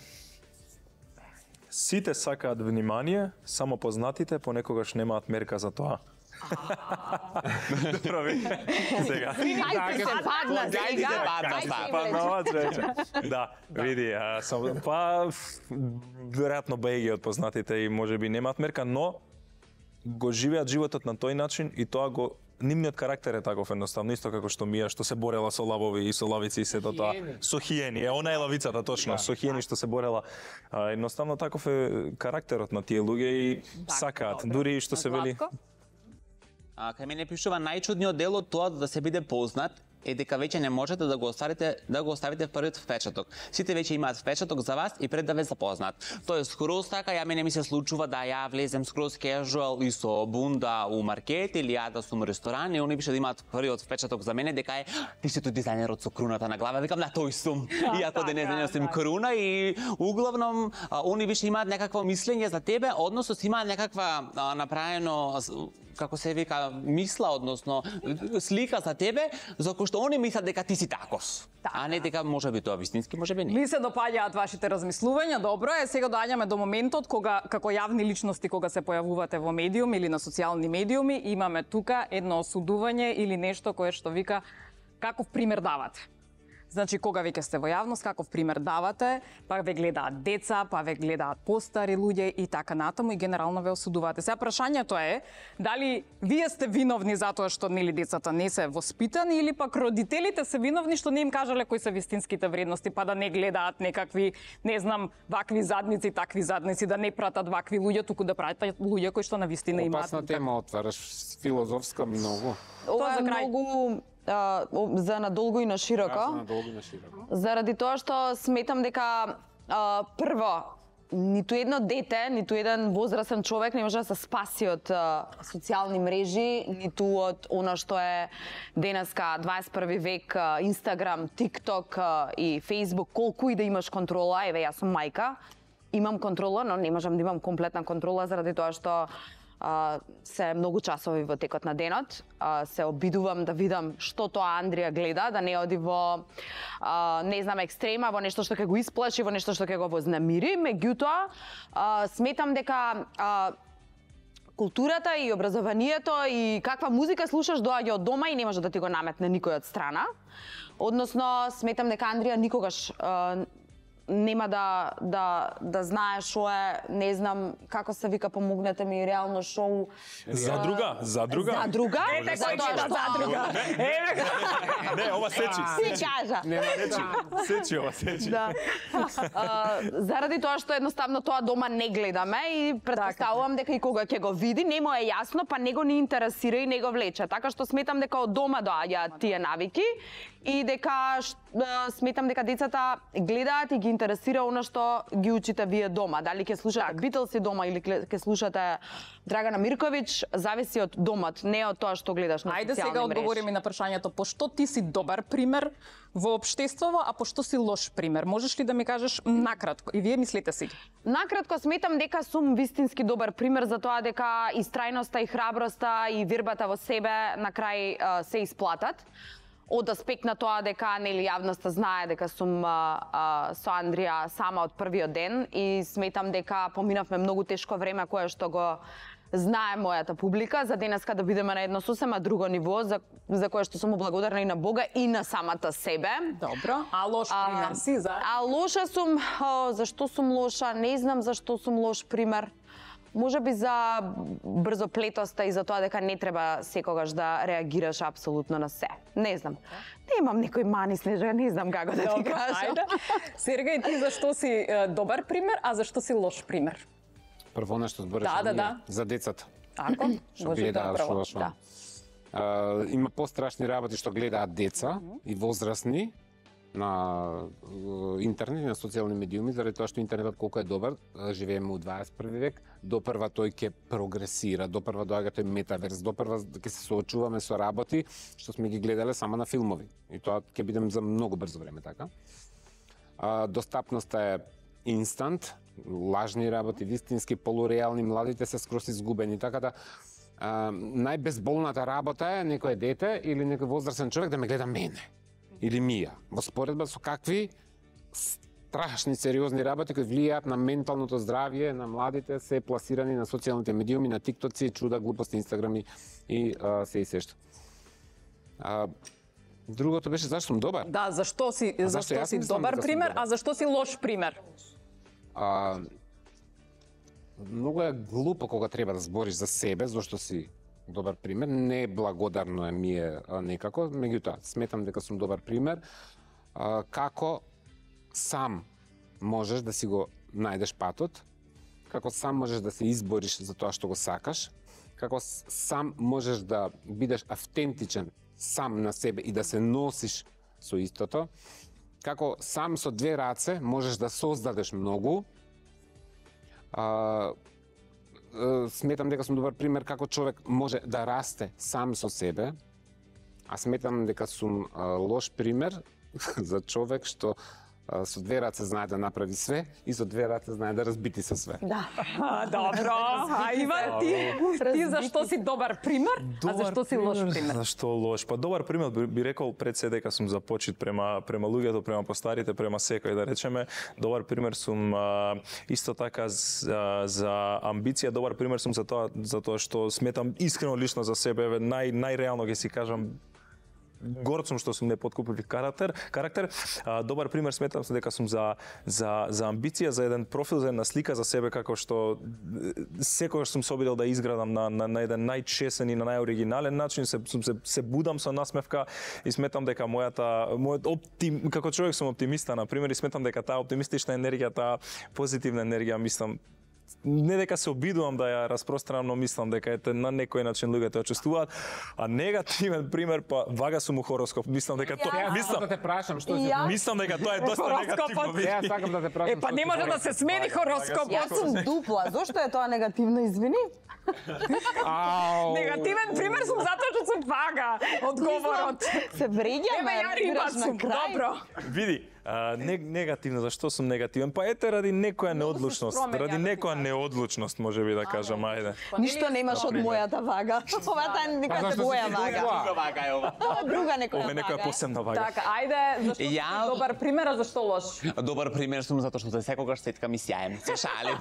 Сите сакаат внимание, само познатите понекогаш немаат мерка за тоа. Добро ви. Сега. Ајде се падна Ајде сега. се падна, Ајде стар. се Па влече. нова човече. Да, види, а, сам, па веројатно беги од познатите и можеби немаат мерка, но го живеат животот на тој начин и тоа го нивниот карактер е таков едноставно, исто како што Мија што се борела со лавови и со лавици и сето тоа. Со хиени, е она е лавицата точно, со хиени што се борела. А, едноставно таков е карактерот на тие луѓе и сакаат, добро. дури и што се вели. Златко? А, кај мене пишува најчудниот дел од тоа да се биде познат е дека веќе не можете да го оставите да го оставите првиот впечаток. Сите веќе имаат впечаток за вас и пред да ве запознат. Тоа е скроз така, ја мене ми се случува да ја влезем скроз casual и со бунда у маркет или ја да сум у ресторан и они пише да имаат првиот впечаток за мене дека е ти си тој дизајнерот со круната на глава. Викам да тој сум. Иако да не така, носим круна и углавном а, они више имаат некакво мислење за тебе, односно си имаат некаква а, направено како се вика, мисла, односно слика за тебе, за кој што они мислат дека ти си таков. А не дека може би тоа вистински, може би не. Ми се допаѓаат вашите размислувања, добро е. Сега доаѓаме до моментот кога како јавни личности кога се појавувате во медиуми или на социјални медиуми, имаме тука едно осудување или нешто кое што вика каков пример давате. Значи, кога веќе сте во јавност, каков пример давате, па ве гледаат деца, па ве гледаат постари луѓе и така натаму и генерално ве осудувате. Сега прашањето е, дали вие сте виновни затоа што нели децата не се воспитани или пак родителите се виновни што не им кажале кои се вистинските вредности, па да не гледаат некакви, не знам, вакви задници, такви задници, да не пратат вакви луѓе, туку да пратат луѓе кои што навистина имаат. Опасна тема отвараш, филозофска многу. Ова за е крај. многу а, за надолго и на широко. Да, за надолго и на широко. Заради тоа што сметам дека а, прво ниту едно дете, ниту еден возрастен човек не може да се спаси од а, социјални мрежи, ниту од она што е денеска дваесет и први век, а, Инстаграм, ТикТок а, и Фејсбук, колку и да имаш контрола. Еве, јас сум мајка, имам контрола, но не можам да имам комплетна контрола заради тоа што Uh, се многу часови во текот на денот. Uh, се обидувам да видам што тоа Андрија гледа, да не оди во uh, не знам екстрема, во нешто што ќе го исплаши, во нешто што ќе го вознемири. Меѓутоа, uh, сметам дека uh, културата и образованието и каква музика слушаш доаѓа од дома и не може да ти го наметне никој од страна. Односно, сметам дека Андрија никогаш uh, нема да да да знае што е, не знам како се вика, помогнете ми, реално шоу. За друга, за друга. За друга? Ете За кој тоа гледа што- за друга. Еве Не, ова сечи. Си кажа. Сечи, сечи ова, сечи. Да. А, заради тоа што едноставно тоа дома не гледаме и претпоставувам дека и кога ќе го види, не му е јасно, па него не интересира и не го влече. Така што сметам дека од дома доаѓаат тие навики и дека ш- а, сметам дека децата гледаат и ги интересира она што ги учите вие дома. Дали ќе слушате Битлси дома или ќе слушате Драгана Мирковиќ, зависи од домот, не од тоа што гледаш на Ајде социјални сега мрежи. одговориме на прашањето пошто ти си добар пример во општеството, а пошто си лош пример. Можеш ли да ми кажеш накратко и вие мислите си? Накратко сметам дека сум вистински добар пример за тоа дека истрајноста и храброста и вирбата во себе на крај а, се исплатат. Од аспект на тоа дека нели јавноста знае дека сум а, а, со Андрија сама од првиот ден и сметам дека поминавме многу тешко време кое што го знае мојата публика, за денеска да бидеме на едно сосема друго ниво, за, за кое што сум благодарна и на Бога и на самата себе. Добро. А лош пример си за? А лоша сум, о, зашто сум лоша, не знам зашто сум лош пример. Може би за брзоплетоста и за тоа дека не треба секогаш да реагираш апсолутно на се. Не знам. Немам некој мани, Снежа, не знам како да ти Добро, кажам. ајде. Сергеј, ти зашто си е, добар пример, а зашто си лош пример? Прво нешто збореше Да, да, ние, да. за децата. Ако? Што Може гледаат, да, право. што што. Да. А, има пострашни работи што гледаат деца и возрастни на е, интернет и на социјални медиуми, заради тоа што интернетот колку е добар, е, живееме у дваесет и први век, допрва тој ќе прогресира, допрва доаѓа тој метаверс, допрва ќе се соочуваме со работи што сме ги гледале само на филмови. И тоа ќе бидем за многу брзо време така. А, достапноста е инстант, лажни работи, вистински полуреални, младите се скрос изгубени, така да а, најбезболната работа е некој дете или некој возрастен човек да ме гледа мене или мија, во споредба со какви страшни, сериозни работи кои влијаат на менталното здравје на младите, се пласирани на социјалните медиуми, на тиктоци, чуда, глупости, инстаграми и а, се и се што. А, другото беше зашто сум добар. Да, зашто си А зашто, зашто јас си мислам добар дека сум пример, добар? а зашто си лош пример? А, многу е глупо кога треба да збориш за себе, зашто си добар пример. Не благодарно е ми е а, некако, меѓутоа сметам дека сум добар пример. А, како сам можеш да си го најдеш патот, како сам можеш да се избориш за тоа што го сакаш, како с- сам можеш да бидеш автентичен сам на себе и да се носиш со истото, како сам со две раце можеш да создадеш многу. А, е, сметам дека сум добар пример како човек може да расте сам со себе, а сметам дека сум а, лош пример за човек што а, со две раце знае да направи све и со две раце знае да разбити со све. Да. А, добро. А Иван, ти, ти зашто си добар пример, а зашто си лош пример? Зашто лош? Па добар пример би, би рекол пред се дека сум започит према према луѓето, према постарите, према секој да речеме. Добар пример сум а, исто така за, за амбиција, добар пример сум за тоа за тоа што сметам искрено лично за себе, еве нај најреално ќе си кажам, горд сум што сум непоткупив карактер, карактер. А, добар пример сметам се дека сум за за за амбиција, за еден профил, за една слика за себе како што секогаш сум се обидел да изградам на на, на еден најчесен и на најоригинален начин, се сум се се будам со насмевка и сметам дека мојата мојот оптим како човек сум оптимиста на пример и сметам дека таа оптимистична енергија, таа позитивна енергија, мислам, не дека се обидувам да ја распространам, но мислам дека ете на некој начин луѓето ја чувствуваат, а негативен пример па вага сум у хороскоп. Мислам дека тоа мислам да те прашам што си. мислам дека тоа е доста негативно. Ја сакам да те прашам. Е, па не може да се смени хороскопот. Јас сум дупла. Зошто е тоа негативно, извини? Ау. Негативен пример сум затоа што сум вага одговорот. Се вреѓаме. Еве ја риба сум, добро. Види, а, не, негативно, зашто сум негативен? Па ете ради некоја неодлучност, ради некоја неодлучност, може би да кажам, ајде. Ништо немаш од мојата вага. Ова таа е некоја твоја вага. Друга вага е ова. Ова друга некоја Ова е некоја вага. посебна вага. Така, ајде, зашто си Ја- добар пример, а зашто лош? Добар пример сум затоа што се секогаш сеткам и сјаем. Се шалим.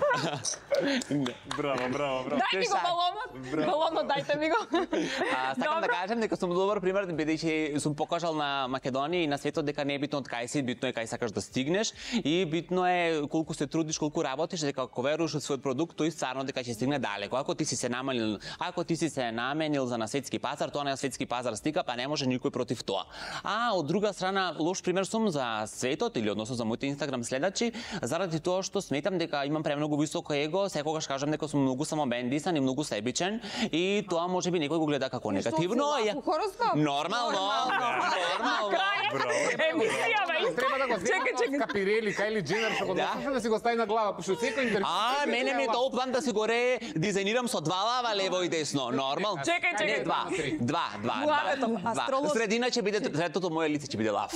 Браво, браво, браво. Дај ми го балонот. Балонот дајте ми го. А, сакам да Добро. кажам дека сум добар пример, бидејќи сум покажал на Македонија и на светот дека не е битно од кај си, битно е кај сакаш да стигнеш и битно е колку се трудиш, колку работиш, дека ако веруваш од својот продукт, тој стварно дека ќе стигне далеко. Ако ти си се намалил, ако ти си се наменил за на светски пазар, тоа на светски пазар стига, па не може никој против тоа. А од друга страна, лош пример сум за светот или односно за моите Инстаграм следачи, заради тоа што сметам дека имам премногу високо его, секогаш кажам дека сум многу самобендисан и многу себичен и тоа можеби некој го гледа како негативно. Што, си хороскоп? Нормално, нормално. Емисијава исто. Треба да го Чекај, чекај. Капирели, Кайли Дженер, што го Да. носеше да си го стави на глава, пошто секој интервју. А, мене ми е толкова да си горе дизајнирам со два лава лево и десно. Нормал. Чекај, чекај. Не, два. Два, два, Главето, два. астролог. Средина ќе биде, третото моје лице ќе биде лав.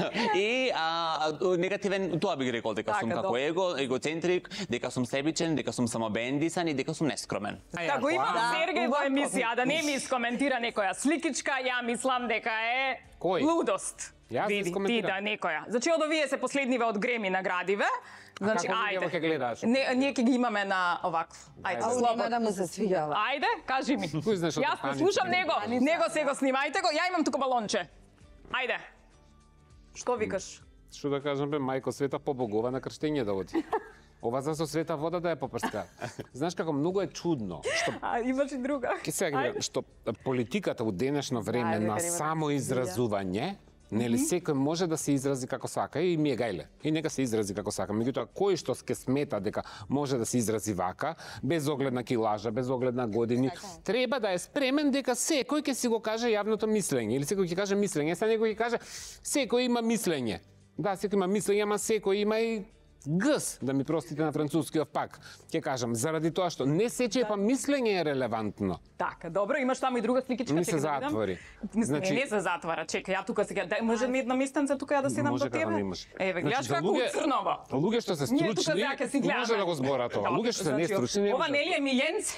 И а, негативен, тоа би ги рекол, дека сум Така, како добро. его, егоцентрик, дека сум себичен, дека сум самобендисан и дека сум нескромен. Да го имам Да, Сергеј во убаво. емисија, да не ми искоментира некоја сликичка, ја мислам дека е Кој? лудост. Јас Види, ти искоментирам. да некоја. Значи од овие се последниве од Греми наградиве. Значи како луѓе ајде. ќе гледаш? Не, ние ќе ги имаме на овакво. Ајде, Ау, нема слободно. да му се свиѓала. Ајде, кажи ми. Кој знаеш од Јас Таница? послушам него. Таница, Него да. се го снимајте го. Ја имам тука балонче. Ајде. Што викаш? Што да кажам, бе, мајко света побогова на крштење да оди. Ова за со света вода да ја попрска. Знаеш како многу е чудно што А, имаш и друга. Ке сега гледам, што политиката у денешно време Да, на дека има самоизразување, нели секој може да се изрази како сака и ми е гајле. И нека се изрази како сака. Меѓутоа, кој што ке смета дека може да се изрази вака, без оглед на килажа, без оглед на години, треба да е спремен дека секој ќе си го каже јавното мислење или секој ќе каже мислење, сега некој ќе каже секој има мислење. Да, секој има мислење, ама секој има и гс, да ми простите на францускиот пак. Ќе кажам, заради тоа што не сече па мислење е релевантно. Така, добро, имаш таму и друга сликичка. Ми се чекај да видам. затвори. Значи... Значи- Не, не се затвара, чекај, ја тука сега, дај, може ми една местенца тука ја да седам Може до како тебе? не имаш. Еве, гледаш Значи, за како луѓе- уцрнова. Луѓе што се Ние тука стручни, сега ќе си гледаме. може да го зборат ова. Добро, Луѓе што се значи, нестручни, не Ова може. нели е Милјенце?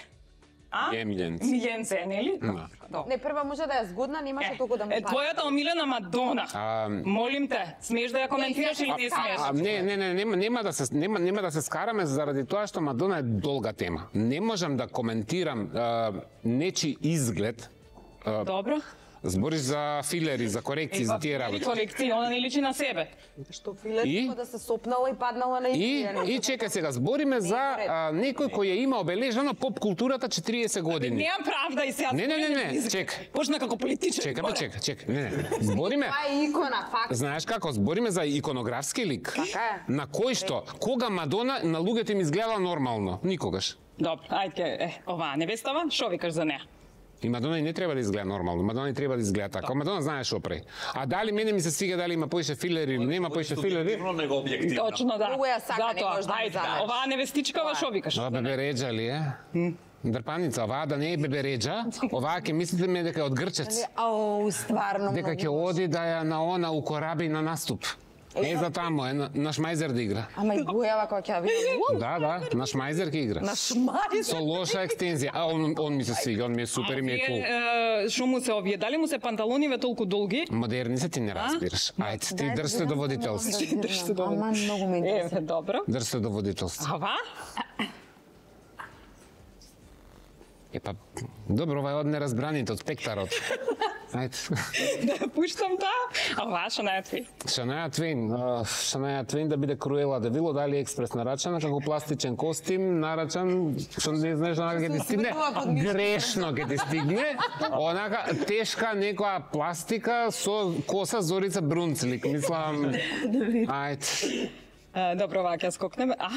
А? Е Милјенце. Милјенце е, нели? Да. Добро. Не, прва може да е згодна, немаше толку да му Е, твојата омилена Мадона. А, Молим те, смееш да ја коментираш или не смееш? А, не, не, не, нема, нема да се нема, нема да се скараме заради тоа што Мадона е долга тема. Не можам да коментирам а, нечи изглед. А, Добро. збориш за филери, за корекции, за тие работи. Колекција, она не личи на себе. Што филер И? да се сопнала и паднала на И, историјано. и чекај сега, збориме за а, некој кој ја има обележано поп културата четириесет години. Неам правда и сега. Не, не, не, не, чекај. Почна како политичар. Чекај, па чекај, чекај. Не, не. Збориме. Тоа е икона, факт. Знаеш како, збориме за иконографски лик. Така е. На кој што, кога Мадона на луѓето им изгледа нормално? Никогаш. Добро, ајде, е, оваа невестава, шо викаш за неа? И Мадона и не треба да изгледа нормално. Мадона и треба да изгледа така. Мадона знаеш што прави. А дали мене ми се свига дали има поише филери или нема поише филери? Него објективно. Точно да. Многу ја сака, не Затоа, можеш да му ајде, замериш. оваа невестичкава шо викаш? Ова бебе реджа ли е? Дрпаница, оваа да не е бебе реджа, оваа ќе мислите ме дека е од Грчец. Ау, стварно Дека ќе многу. оди да ја на она укораби на наступ. Е, за таму е на- наш мајзер да игра. Ама и бојава кога ќе ја видам. Да, да, наш мајзер ќе игра. Наш мајзер. Со лоша екстензија. А он, он ми се свига, он ми е супер и ми е кул. Е, Што му се овие? Дали му се панталониве толку долги? Модерни се ти не разбираш. Ајде, ти држте до водителство. Држте до Ама многу ме интересува. Е, добро. Држте до водителство. Ава? Епа, добро, ова е од неразбраните, од спектарот. Ајде. Да ја пуштам таа? Ава, Шанеја Твин. Шанеја Твин, а, Шанеја Твин да биде Круела да Вило, дали експрес нарачана како пластичен костим, нарачан, што не знаеш онака ќе ти стигне, грешно ќе ти стигне, онака тешка некоја пластика со коса Зорица Брунцлик, мислам, ајде. Е, Добро, ова ќе скокнеме. А?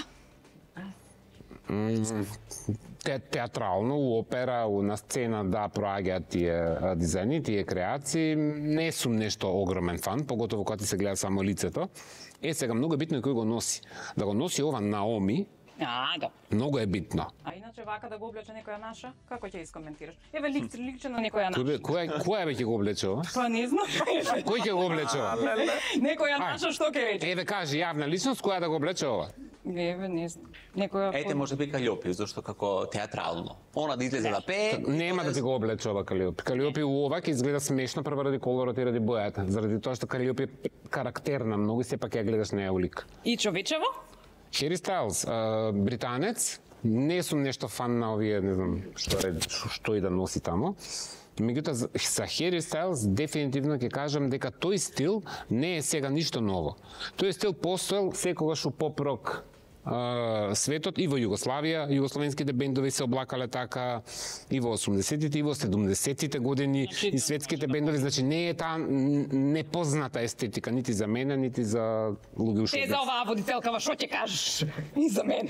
Те, театрално, у опера, у, на сцена да проаѓаат тие а, дизајни, тие креации. Не сум нешто огромен фан, поготово кога ти се гледа само лицето. Е, сега многу е битно и кој го носи. Да го носи ова Наоми, А, да. многу е битно. А иначе вака да го облече некоја наша, како ќе искоментираш? Еве лик, ликче на некоја Кој бе, наша. која, која бе ќе го облече ова? Па не знам. Кој ќе го облече ова? Некоја наша што ќе рече? Еве кажи јавна личност која да го облече ова? Еве не знам. Некоја Ете, може би Калиопи, зашто како театрално. Она да излезе да пее. Нема да ти го облече ова Калиопи. Калиопи у ова ќе изгледа смешно прво ради колорот и ради бојата, заради тоа што Калиопи е карактерна многу и сепак ја гледаш неја улик. И човечево? Хери Стайлс, а, британец, не сум нешто фан на овие, не знам, што е, што, што и да носи тамо. Меѓутоа, за- за Хери Стайлс дефинитивно ќе кажам дека тој стил не е сега ништо ново. Тој стил постоел секогаш у поп-рок а, светот и во Југославија, југословенските бендови се облакале така и во осумдесетите и во седумдесетите години и светските бендови, значи не е таа н- непозната естетика нити за мене, нити за луѓе уште. Е, за оваа водителкава, што ќе кажеш? И за мене.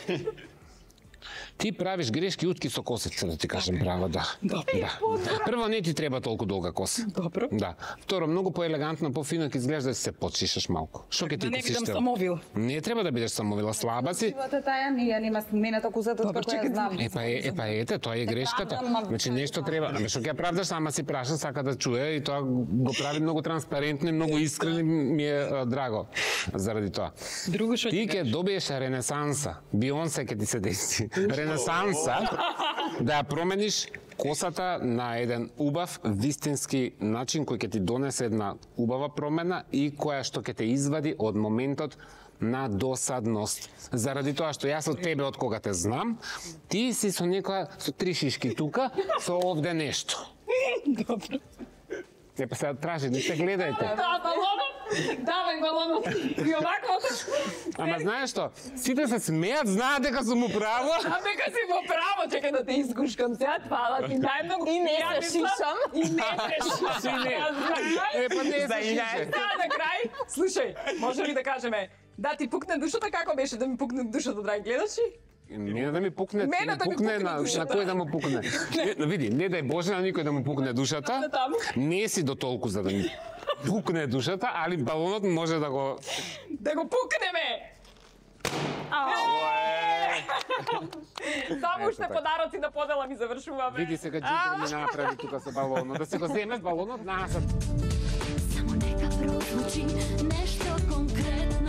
Ти правиш грешки утки со косица, да ти кажем право, да. Добро. Да. Прво, не ти треба толку долга коса. Добро. Да. Второ, многу поелегантно, пофино ќе изглежда да се почишаш малку. Што ќе ти Да не косиш? бидам самовил. Не треба да бидеш самовила, слаба си. Живота таја, ние нема смената козата Добро, како ја чекај, знам. Епа, е, епа ете, тоа е грешката. Значи нешто треба. Ами што ќе правдаш, сама си праша, сака да чуе и тоа го прави многу транспарентно и многу искрено и ми е а, драго заради тоа. Друго што Ти ќе ќе добиеш ренесанса. Бионсе ќе ти се деси. Ренесанса да ја промениш косата на еден убав, вистински начин кој ќе ти донесе една убава промена и која што ќе те извади од моментот на досадност. Заради тоа што јас од тебе од кога те знам, ти си со некоја со три шишки тука, со овде нешто. Добро. Е, па сега тражи, не се гледајте. Да, балонот. Давај балонот. И овако. Ама знаеш што? Сите се смеат, знаат дека сум у право. А дека си во право, чекај да те искушкам сега, фала ти најмногу. И не Ја се мислам- шишам. И не се шишам. не. Е, па не се шише. Да, на крај, слушај, може ли да кажеме, да ти пукне душата, како беше да ми пукне душата, драги гледачи? Не да ми пукне, Мене ти да ми пукне пукне на, душата. на кој да му пукне. Не, види, не дај Боже на никој да му пукне душата. Таму. Не си до толку за да ми пукне душата, али балонот може да го... Да го пукнеме! Само уште подароци да поделам и завршуваме. Види сега Джибер ми направи тука со балонот. Да си го земеш балонот назад. Само нека прозвучи нешто конкретно.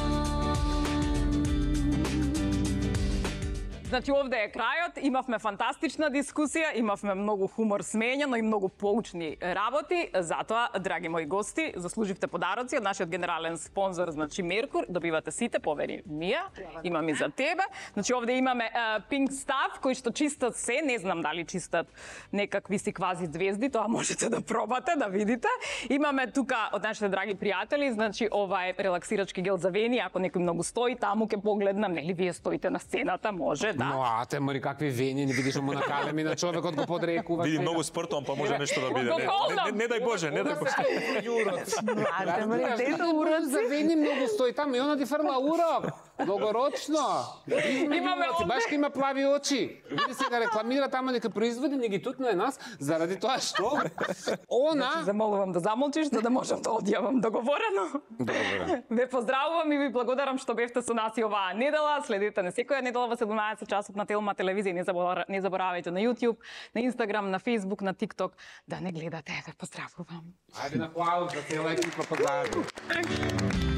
Значи овде е крајот, имавме фантастична дискусија, имавме многу хумор смења, но и многу поучни работи. Затоа, драги мои гости, заслуживте подароци од нашиот генерален спонзор, значи Меркур. Добивате сите, повери Мија, имам и за тебе. Значи овде имаме uh, Pink Stuff, кои што чистат се, не знам дали чистат некакви си квази звезди, тоа можете да пробате, да видите. Имаме тука од нашите драги пријатели, значи ова е релаксирачки гел за вени, ако некој многу стои, таму ќе погледнам, нели вие стоите на сцената, може, да. Но ате, мори какви вени, не видиш му накалеми на човекот го подрекува. Види сега. многу спортон, па може нешто да биде. Не, Го не, не, не дај Боже, не дај Боже. Ате, ма Знаеш, дете како уроци. за вени многу стои таму и она ти фрла урок. Долгорочно. Имаме Уроци, овде. баш ка има плави очи. Види сега рекламира таму нека производи, не ги тутнае нас, заради тоа што она... Замолувам да замолчиш, за да можам да одјавам договорено. Добре. Ве поздравувам и ви благодарам што бевте со нас и оваа недела. Следете на секоја недела во седумнаесет часот на Телма телевизија. Не забора- не заборавајте на YouTube, на Instagram, на Facebook, на TikTok да не гледате. Ве поздравувам. Ајде на аплауз за цела екипа позади.